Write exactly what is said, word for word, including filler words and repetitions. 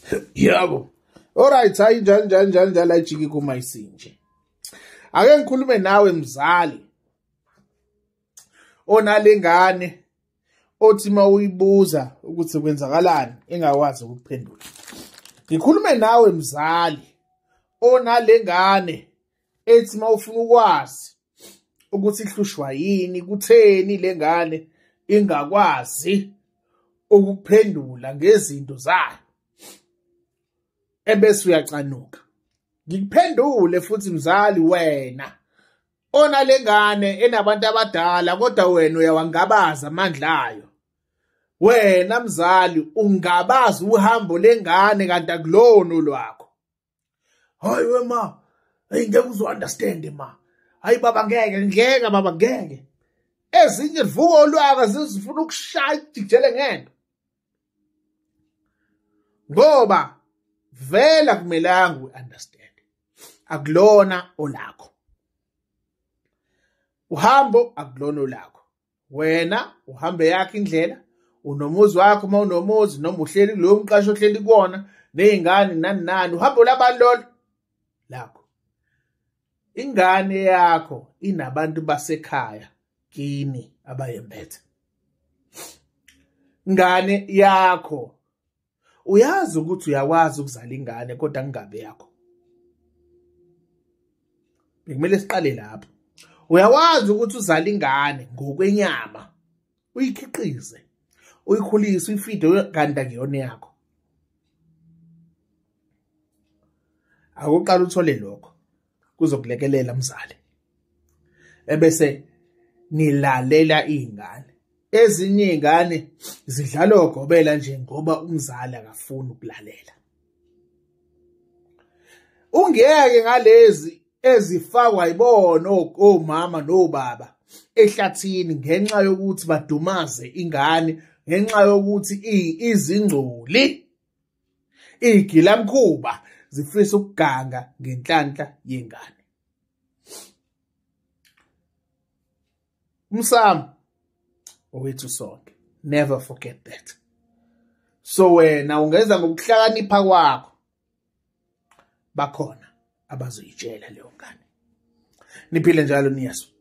Yabo. Alright, hayi njalo njalo njalo njalo ayijiki kuma isinje. Ake ngikhulume nawe mzali onalengane othi mawuyibuza ukuthi kwenzakalani engakwazi ukuphendula. Ngikhulume nawe mzali onalengane ethi mawufuna ukwazi ukuthi ihlushwa yini kutheni lengane ingakwazi ukuphendula ngezinto zayo ebese uyacanuka. Ngikuphendule futhi mzali wena onalengane enabantu abadala kodwa wena uyawangabaza amandla ayo. Wena mzali ungabaza uhambo lengane kanti akulono lwakho. Hayi wema, hey ngeke uzo understand ma. Hayi baba ngeke ngeke baba ngeke. Ezinye vuko lwaka zizifuna ukushaya ijele ngento. Ngoba vela kumelanga uunderstand. Akulona olakho. Uhambo akulona olakho. Wena uhambe yakhe indlela, unomuzi wakho uma unomuzi noma uhleli kulo mqasho ohleli kuona nezingane nani nani uhambo labantu lakho. Ingane yakho inabantu basekhaya kini abayembethe. Ingane yakho uyazi ukuthi uyakwazi ukuzala ingane kodwa kungabe yakho. Bekumele siqale lapho. Uyawazi ukuthi uzala ingane ngokwenyama. Uyikhiqize, uyikhulise, uyifide kanti akuyona yakho. Akuqala uthole lokho kuzokulekelela mzali. Ebese nilalela izingane. Ezinye izingane zidlala ogobela nje ngoba umzali akafuni ukulalela. Ungeke ngalezi ezifakwa yibona omama nobaba ehlathini ngenxa yokuthi badumaze ingane, ngenxa yokuthi izingcoli igilamkhuba zifisa ukuganga ngenhlanhla yengane. Umsamo owethu sonke, never forget that. So wena ungeza ngokuhlakanipha kwakho bakhona abazoyitshela leyo ngane. Niphile njalo niyazwa.